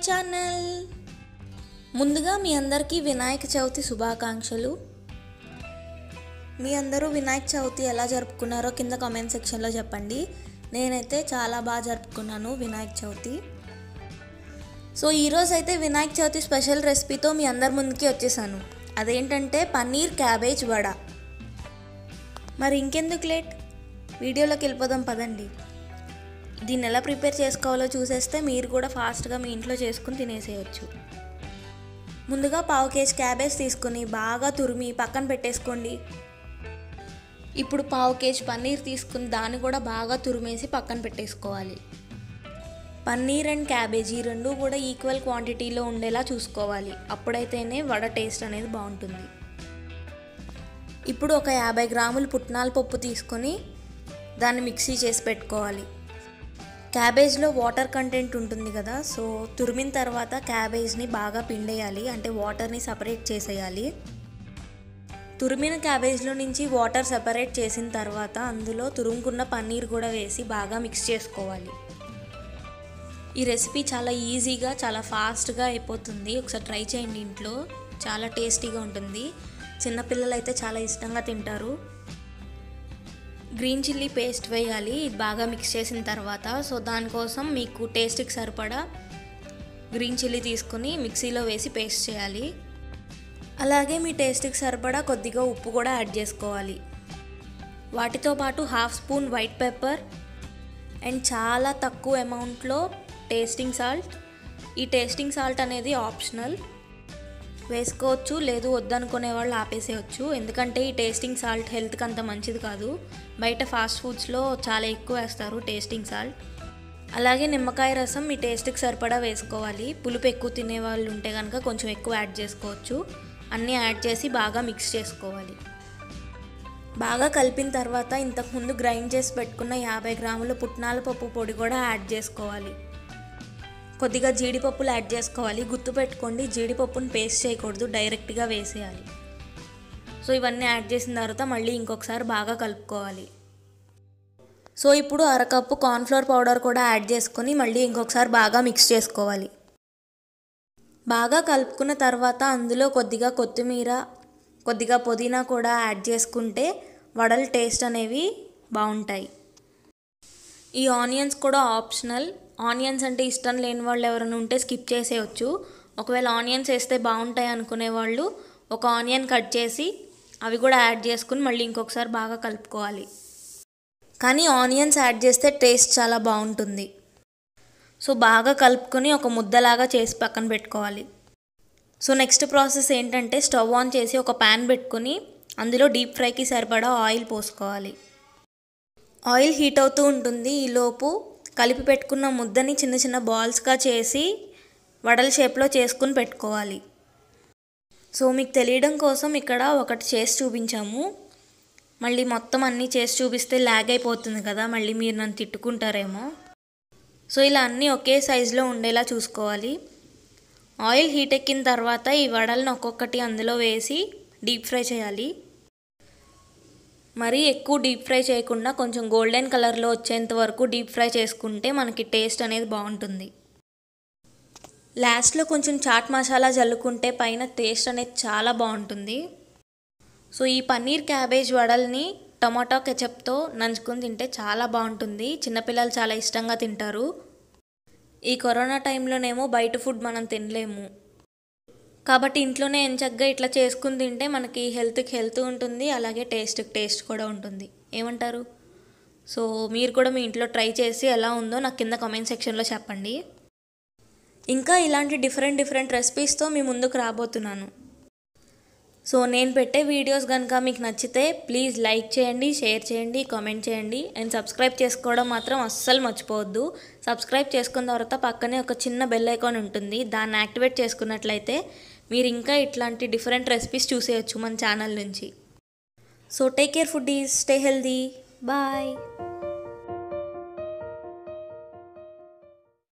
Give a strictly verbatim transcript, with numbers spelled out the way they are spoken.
Channel. ముందుగా మీ అందరికీ వినాయక చవితి శుభాకాంక్షలు. మీ అందరూ వినాయక చవితి ఎలా జరుపుకున్నారో కింద కామెంట్ సెక్షన్లో చెప్పండి. నేనైతే చాలా బాగా జరుపుకున్నాను వినాయక చవితి. సో ఈరోజు అయితే వినాయక చవితి స్పెషల్ రెసిపీతో మీ అందరి ముందుకి వచ్చేసాను. అదేంటంటే పన్నీర్ క్యాబేజ్ వడ. మరి ఇంకెందుకు లేట్, వీడియోలోకి వెళ్ళిపోదాం పదండి. దీన్ని ఎలా ప్రిపేర్ చేసుకోవాలో చూసేస్తే మీరు కూడా ఫాస్ట్గా మీ ఇంట్లో చేసుకుని తినేసేయచ్చు. ముందుగా పావు కేజీ క్యాబేజ్ తీసుకుని బాగా తురిమి పక్కన పెట్టేసుకోండి. ఇప్పుడు పావు కేజీ పన్నీర్ తీసుకుని దాన్ని కూడా బాగా తురిమేసి పక్కన పెట్టేసుకోవాలి. పన్నీర్ అండ్ క్యాబేజీ రెండు కూడా ఈక్వల్ క్వాంటిటీలో ఉండేలా చూసుకోవాలి. అప్పుడైతేనే వడ టేస్ట్ అనేది బాగుంటుంది. ఇప్పుడు ఒక యాభై గ్రాములు పుట్నాల పప్పు తీసుకొని దాన్ని మిక్సీ చేసి పెట్టుకోవాలి. క్యాబేజ్లో వాటర్ కంటెంట్ ఉంటుంది కదా, సో తురిమిన తర్వాత క్యాబేజ్ని బాగా పిండేయాలి, అంటే వాటర్ని సపరేట్ చేసేయాలి. తురిమిన క్యాబేజ్లో నుంచి వాటర్ సపరేట్ చేసిన తర్వాత అందులో తురుముకున్న పన్నీర్ కూడా వేసి బాగా మిక్స్ చేసుకోవాలి. ఈ రెసిపీ చాలా ఈజీగా చాలా ఫాస్ట్గా అయిపోతుంది. ఒకసారి ట్రై చేయండి ఇంట్లో, చాలా టేస్టీగా ఉంటుంది. చిన్నపిల్లలు అయితే చాలా ఇష్టంగా తింటారు. గ్రీన్ చిల్లీ పేస్ట్ వేయాలి ఇది బాగా మిక్స్ చేసిన తర్వాత. సో దానికోసం మీకు టేస్ట్కి సరిపడా గ్రీన్ చిల్లీ తీసుకుని మిక్సీలో వేసి పేస్ట్ చేయాలి. అలాగే మీ టేస్ట్కి సరిపడా కొద్దిగా ఉప్పు కూడా యాడ్ చేసుకోవాలి. వాటితో పాటు half spoon white pepper and చాలా తక్కువ అమౌంట్లో టేస్టింగ్ సాల్ట్. ఈ టేస్టింగ్ సాల్ట్ అనేది ఆప్షనల్, వేసుకోవచ్చు, లేదు వద్దనుకునే వాళ్ళు ఆపేసేయచ్చు. ఎందుకంటే ఈ టేస్టింగ్ సాల్ట్ హెల్త్కి అంత మంచిది కాదు. బయట ఫాస్ట్ ఫుడ్స్లో చాలా ఎక్కువ వేస్తారు టేస్టింగ్ సాల్ట్. అలాగే నిమ్మకాయ రసం మీ టేస్ట్కి సరిపడా వేసుకోవాలి. పులుపు ఎక్కువ తినే వాళ్ళు ఉంటే కనుక కొంచెం ఎక్కువ యాడ్ చేసుకోవచ్చు. అన్నీ యాడ్ చేసి బాగా మిక్స్ చేసుకోవాలి. బాగా కలిపిన తర్వాత ఇంతకుముందు గ్రైండ్ చేసి పెట్టుకున్న యాభై గ్రాముల పుట్నాల పప్పు పొడి కూడా యాడ్ చేసుకోవాలి. కొద్దిగా జీడిపప్పులు యాడ్ చేసుకోవాలి. గుర్తుపెట్టుకోండి, జీడిపప్పును పేస్ట్ చేయకూడదు, డైరెక్ట్గా వేసేయాలి. సో ఇవన్నీ యాడ్ చేసిన తర్వాత మళ్ళీ ఇంకొకసారి బాగా కలుపుకోవాలి. సో ఇప్పుడు అరకప్పు కార్న్ఫ్లోర్ పౌడర్ కూడా యాడ్ చేసుకొని మళ్ళీ ఇంకొకసారి బాగా మిక్స్ చేసుకోవాలి. బాగా కలుపుకున్న తర్వాత అందులో కొద్దిగా కొత్తిమీర, కొద్దిగా పుదీనా కూడా యాడ్ చేసుకుంటే వడల టేస్ట్ అనేవి బాగుంటాయి. ఈ ఆనియన్స్ కూడా ఆప్షనల్. ఆనియన్స్ అంటే ఇష్టం లేని వాళ్ళు ఎవరైనా ఉంటే స్కిప్ చేసేయచ్చు. ఒకవేళ ఆనియన్స్ వేస్తే బాగుంటాయి అనుకునే వాళ్ళు ఒక ఆనియన్ కట్ చేసి అవి కూడా యాడ్ చేసుకుని మళ్ళీ ఇంకొకసారి బాగా కలుపుకోవాలి. కానీ ఆనియన్స్ యాడ్ చేస్తే టేస్ట్ చాలా బాగుంటుంది. సో బాగా కలుపుకొని ఒక ముద్దలాగా చేసి పక్కన పెట్టుకోవాలి. సో నెక్స్ట్ ప్రాసెస్ ఏంటంటే స్టవ్ ఆన్ చేసి ఒక ప్యాన్ పెట్టుకొని అందులో డీప్ ఫ్రైకి సరిపడా ఆయిల్ పోసుకోవాలి. ఆయిల్ హీట్ అవుతూ ఉంటుంది. ఈలోపు కలిపి పెట్టుకున్న ముద్దని చిన్న చిన్న బాల్స్గా చేసి వడల షేప్లో చేసుకుని పెట్టుకోవాలి. సో మీకు తెలియడం కోసం ఇక్కడ ఒకటి చేసి చూపించాము. మళ్ళీ మొత్తం అన్నీ చేసి చూపిస్తే ల్యాగ్ అయిపోతుంది కదా, మళ్ళీ మీరు నన్ను తిట్టుకుంటారేమో. సో ఇలా అన్నీ ఒకే సైజులో ఉండేలా చూసుకోవాలి. ఆయిల్ హీట్ ఎక్కిన తర్వాత ఈ వడలను ఒక్కొక్కటి అందులో వేసి డీప్ ఫ్రై చేయాలి. మరీ ఎక్కువ డీప్ ఫ్రై చేయకుండా కొంచెం గోల్డెన్ కలర్లో వచ్చేంత వరకు డీప్ ఫ్రై చేసుకుంటే మనకి టేస్ట్ అనేది బాగుంటుంది. లాస్ట్లో కొంచెం చాట్ మసాలా జల్లుకుంటే పైన టేస్ట్ అనేది చాలా బాగుంటుంది. సో ఈ పన్నీర్ క్యాబేజ్ వడల్ని టమాటో కెచప్తో నంచుకొని తింటే చాలా బాగుంటుంది. చిన్నపిల్లలు చాలా ఇష్టంగా తింటారు. ఈ కరోనా టైంలోనేమో బయట ఫుడ్ మనం తినలేము కాబట్టి ఇంట్లోనే ఎంచక్కా ఇట్లా చేసుకుని తింటే మనకి హెల్త్కి హెల్త్ ఉంటుంది, అలాగే టేస్ట్కి టేస్ట్ కూడా ఉంటుంది. ఏమంటారు? సో మీరు కూడా మీ ఇంట్లో ట్రై చేసి ఎలా ఉందో నాకు కింద కామెంట్ సెక్షన్లో చెప్పండి. ఇంకా ఇలాంటి డిఫరెంట్ డిఫరెంట్ రెసిపీస్తో మీ ముందుకు రాబోతున్నాను. సో నేను పెట్టే వీడియోస్ కనుక మీకు నచ్చితే ప్లీజ్ లైక్ చేయండి, షేర్ చేయండి, కామెంట్ చేయండి అండ్ సబ్స్క్రైబ్ చేసుకోవడం మాత్రం అస్సలు మర్చిపోవద్దు. సబ్స్క్రైబ్ చేసుకున్న తర్వాత పక్కనే ఒక చిన్న బెల్ ఐకాన్ ఉంటుంది, దాన్ని యాక్టివేట్ చేసుకున్నట్లయితే మీరు ఇంకా ఇట్లాంటి డిఫరెంట్ రెసిపీస్ చూసేయచ్చు మన ఛానల్ నుంచి. So take care foodies, stay healthy, bye.